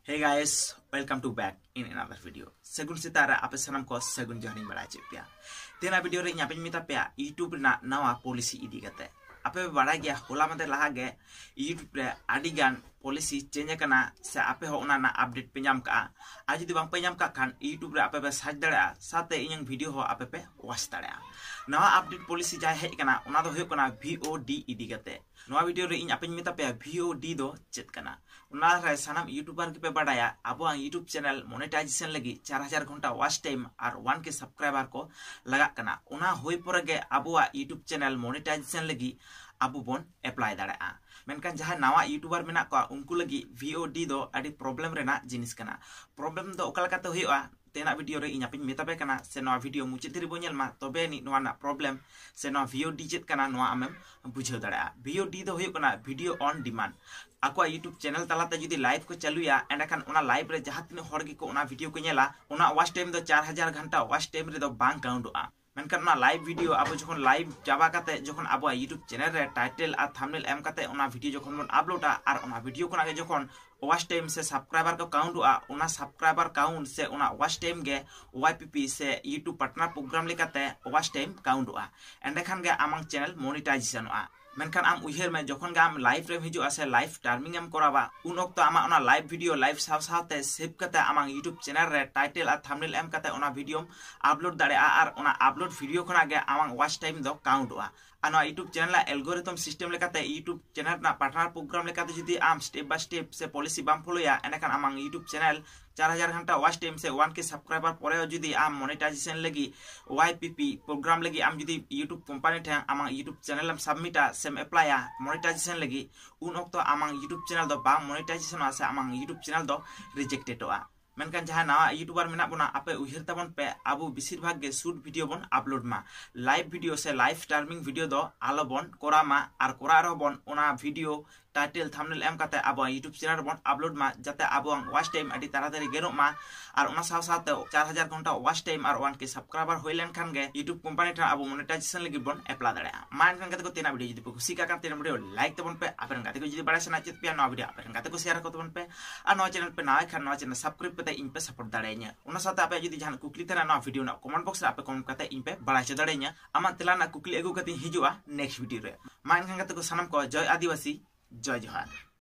Hey guys, welcome to back in another video. Segun sitara ape sanam ko segun jahani bada chepya. Tena video re nyape mita pya YouTube na nawa policy idi kate. Ape bada gya hola mate laha ge YouTube re adigan policy change kana se ape ho ona na update pe nyam ka. Aji di bang pe nyam ka kan YouTube re ape be search dara sate inyang video ho ape pe watch dara. Nawa update policy jai hej kana ona do hoyok kana VOD idi kate. Nawa video re ape mita pya VOD do chet kana. Una रे sanam YouTuber के पे बढ़ाया अब YouTube channel monetization लगी 4000 घंटा watch time और 1 के subscriber को लगा कना उना होई परगे अब YouTube चैनल मोनेटाइजेशन लगी अब बोन अप्लाई दाड़ा मेनकान जहां नवा यूट्यूबर मेना को उनको लगी VOD दो अडी प्रॉब्लम रेना जिनिस कना प्रॉब्लम दो ओकल काते होइआ तेना वीडियो रे इᱧ apin metabe kana se no video muchit ri bo nyel ma tobe ni no na problem se no VOD jet kana no amem bujhau dara VOD do hoyuk kana video on demand akwa YouTube channel talate judi live ko chaluya endakan ona live re jaha tine hor gi ko ona video ko nyela ona watch time do 4000 घंटा watch time re do bang count a मेनकान ना live video अब जखन live जाबा काते जखन अब YouTube channel रे title और थंबनेल एम काते ओना वीडियो जखन बन अपलोडा और ओना वीडियो कोना जखन वॉच टाइम से सब्सक्राइबर को काउंट आ ओना सब्सक्राइबर काउंट से ओना वॉच टाइम गे YPP से यूट्यूब पार्टनर प्रोग्राम लेकाते वॉच टाइम काउंट आ एंडेखान गे आमंग चैनल मोनेटाइजेशन आ मेनखान आम उइहर में जखन गे आम लाइव रे हिजुआ से लाइव टार्मिंग एम करावा उन वक्त आमा ओना लाइव वीडियो लाइव साव सावते सेव काते आमंग यूट्यूब चैनल रे टाइटल और थंबनेल एम काते ओना वीडियो अपलोड दाड़े और ओना अपलोड वीडियो खना गे आमंग वॉच टाइम दो काउंट आ आनो यूट्यूब चैनल ला एल्गोरिथम सिस्टम लेकाते यूट्यूब चैनल ना पार्टनर प्रोग्राम लेकाते जदि आम स्टेप बाय स्टेप से पॉलिसी बाम फॉलोया एनेखान आमंग यूट्यूब चैनल 4000 घंटा वॉच टाइम से 1 के सब्सक्राइबर परे जदि आम मोनेटाइजेशन लगी YPP प्रोग्राम लगी आम जदि यूट्यूब कंपनी ठे आमंग यूट्यूब चैनल एम सबमिटा सेम अप्लाया मोनेटाइजेशन लगी उन वक्त आमंग यूट्यूब चैनल दो बा मोनेटाइजेशन आ से आमंग यूट्यूब चैनल दो रिजेक्टेड आ मेनकान जहां नवा यूट्यूबर मेना बना आपे उहिर तबन पे आबो बेसिर भाग गे शूट वीडियो बन अपलोड मा लाइव वीडियो से लाइव टार्मिंग वीडियो दो आलो बन कोरा मा और कोरा रो बन ओना वीडियो टाइटल थंबनेल एम काते आबो यूट्यूब चैनल बन अपलोड मा जाते आबो वॉच टाइम अडी तारातारी गेरो मा और ओना साव साथे 4000 घंटा वॉच टाइम और 1 के सब्सक्राइबर होइलेन खान गे यूट्यूब कंपनी ठा आबो मोनेटाइजेशन लगी बन अप्लाई दाड़ा मान खान को तेना वीडियो जदि खुशी का तेना वीडियो लाइक तबन पे आपन गाते को जदि बड़ा सना चित पे नवा वीडियो आपन गाते को शेयर को तबन पे और नवा चैनल पे नवा खान नवा चैनल सब्सक्राइब पे इन पे सपोर्ट दाड़ेኛ ओना साथे आपे जदि जहां कुकली तेना नवा वीडियो ना कमेंट बॉक्स रे आपे कमेंट काते इन पे बड़ा च दाड़ेኛ आमा तेला ना कुकली एगु काते हिजुआ नेक्स्ट वीडियो रे मान खान गाते को सनम को जय आदिवासी जय जोहार।